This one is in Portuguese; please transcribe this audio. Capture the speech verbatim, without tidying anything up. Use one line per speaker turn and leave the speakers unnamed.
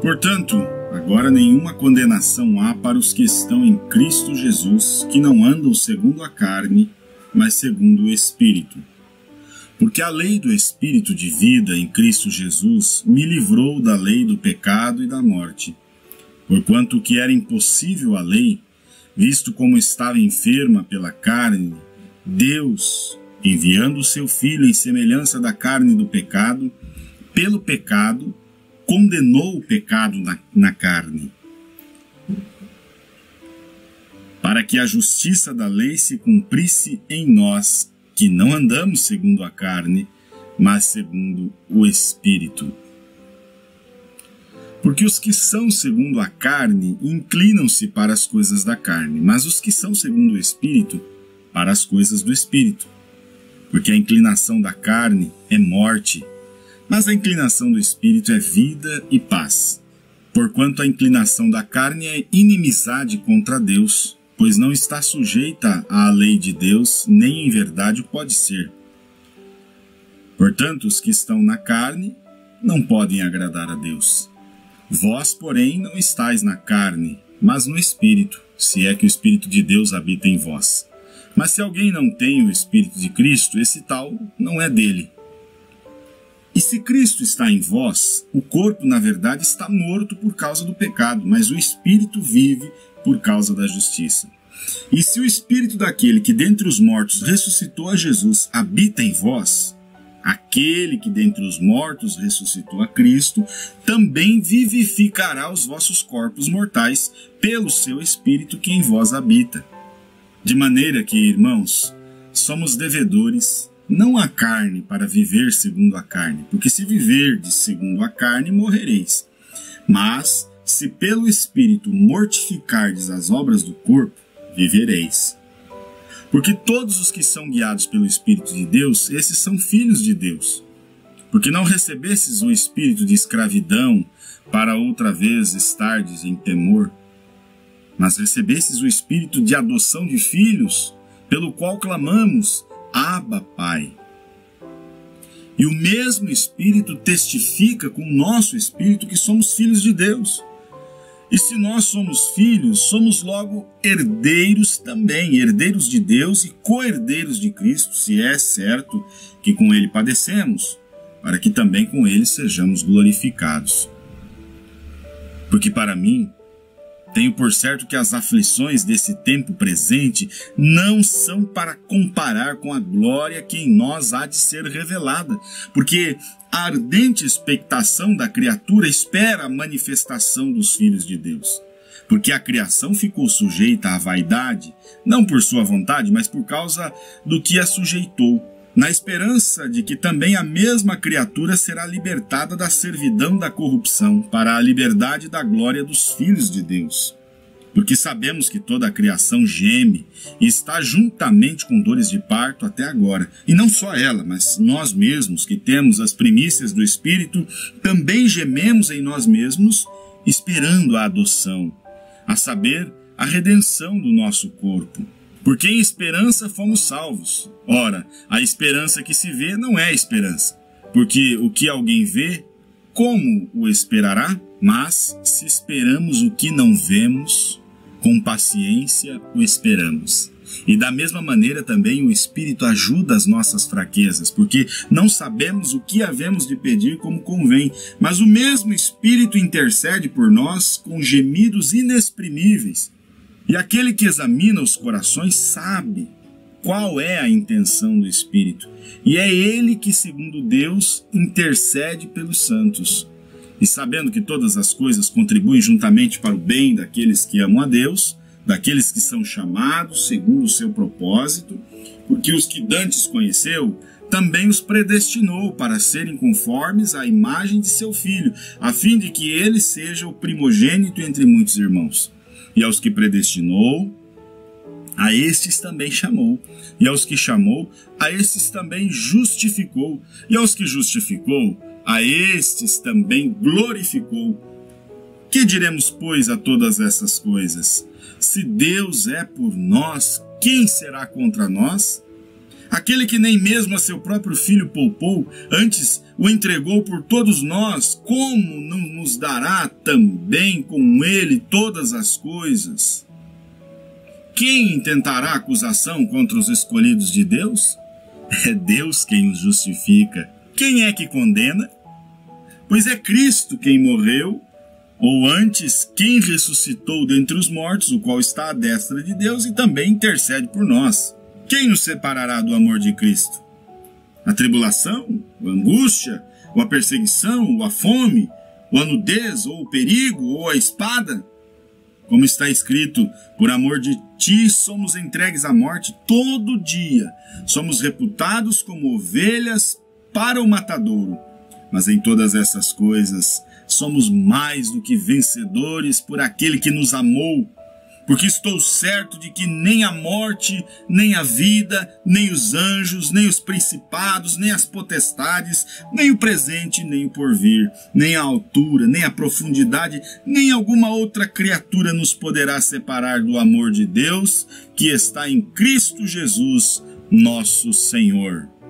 Portanto, agora nenhuma condenação há para os que estão em Cristo Jesus, que não andam segundo a carne, mas segundo o Espírito. Porque a lei do Espírito de vida em Cristo Jesus me livrou da lei do pecado e da morte. Porquanto o que era impossível à lei, visto como estava enferma pela carne, Deus, enviando o seu Filho em semelhança da carne do pecado, pelo pecado, condenou o pecado na, na carne, para que a justiça da lei se cumprisse em nós, que não andamos segundo a carne, mas segundo o Espírito. Porque os que são segundo a carne inclinam-se para as coisas da carne, mas os que são segundo o Espírito, para as coisas do Espírito. Porque a inclinação da carne é morte, mas a inclinação do Espírito é vida e paz. Porquanto a inclinação da carne é inimizade contra Deus, pois não está sujeita à lei de Deus, nem em verdade pode ser. Portanto, os que estão na carne não podem agradar a Deus. Vós, porém, não estáis na carne, mas no Espírito, se é que o Espírito de Deus habita em vós. Mas se alguém não tem o Espírito de Cristo, esse tal não é dele. E se Cristo está em vós, o corpo, na verdade, está morto por causa do pecado, mas o Espírito vive por causa da justiça. E se o Espírito daquele que dentre os mortos ressuscitou a Jesus habita em vós, aquele que dentre os mortos ressuscitou a Cristo, também vivificará os vossos corpos mortais pelo seu Espírito que em vós habita. De maneira que, irmãos, somos devedores, não à carne, para viver segundo a carne, porque se viverdes segundo a carne, morrereis. Mas, se pelo Espírito mortificardes as obras do corpo, vivereis. Porque todos os que são guiados pelo Espírito de Deus, esses são filhos de Deus. Porque não recebestes o espírito de escravidão, para outra vez estardes em temor, mas recebestes o espírito de adoção de filhos, pelo qual clamamos, Abba, Pai. E o mesmo Espírito testifica com o nosso Espírito que somos filhos de Deus. E se nós somos filhos, somos logo herdeiros também, herdeiros de Deus e co-herdeiros de Cristo, se é certo que com Ele padecemos, para que também com Ele sejamos glorificados. Porque para mim, tenho por certo que as aflições desse tempo presente não são para comparar com a glória que em nós há de ser revelada, porque a ardente expectação da criatura espera a manifestação dos filhos de Deus. Porque a criação ficou sujeita à vaidade, não por sua vontade, mas por causa do que a sujeitou, na esperança de que também a mesma criatura será libertada da servidão da corrupção, para a liberdade da glória dos filhos de Deus. Porque sabemos que toda a criação geme e está juntamente com dores de parto até agora. E não só ela, mas nós mesmos, que temos as primícias do Espírito, também gememos em nós mesmos, esperando a adoção, a saber, a redenção do nosso corpo. Porque em esperança fomos salvos. Ora, a esperança que se vê não é esperança, porque o que alguém vê, como o esperará? Mas, se esperamos o que não vemos, com paciência o esperamos. E da mesma maneira também o Espírito ajuda as nossas fraquezas, porque não sabemos o que havemos de pedir como convém, mas o mesmo Espírito intercede por nós com gemidos inexprimíveis. E aquele que examina os corações sabe qual é a intenção do Espírito, e é ele que, segundo Deus, intercede pelos santos. E sabendo que todas as coisas contribuem juntamente para o bem daqueles que amam a Deus, daqueles que são chamados segundo o seu propósito, porque os que dantes conheceu, também os predestinou para serem conformes à imagem de seu Filho, a fim de que ele seja o primogênito entre muitos irmãos. E aos que predestinou, a estes também chamou, e aos que chamou, a estes também justificou, e aos que justificou, a estes também glorificou. Que diremos, pois, a todas essas coisas? Se Deus é por nós, quem será contra nós? Aquele que nem mesmo a seu próprio Filho poupou, antes o entregou por todos nós, como não nos dará também com ele todas as coisas? Quem intentará acusação contra os escolhidos de Deus? É Deus quem os justifica. Quem é que condena? Pois é Cristo quem morreu, ou antes, quem ressuscitou dentre os mortos, o qual está à destra de Deus e também intercede por nós. Quem nos separará do amor de Cristo? A tribulação, a angústia, ou a perseguição, ou a fome, ou a nudez, ou o perigo, ou a espada? Como está escrito, por amor de ti somos entregues à morte todo dia, somos reputados como ovelhas para o matadouro. Mas em todas essas coisas somos mais do que vencedores por aquele que nos amou. Porque estou certo de que nem a morte, nem a vida, nem os anjos, nem os principados, nem as potestades, nem o presente, nem o porvir, nem a altura, nem a profundidade, nem alguma outra criatura nos poderá separar do amor de Deus que está em Cristo Jesus, nosso Senhor.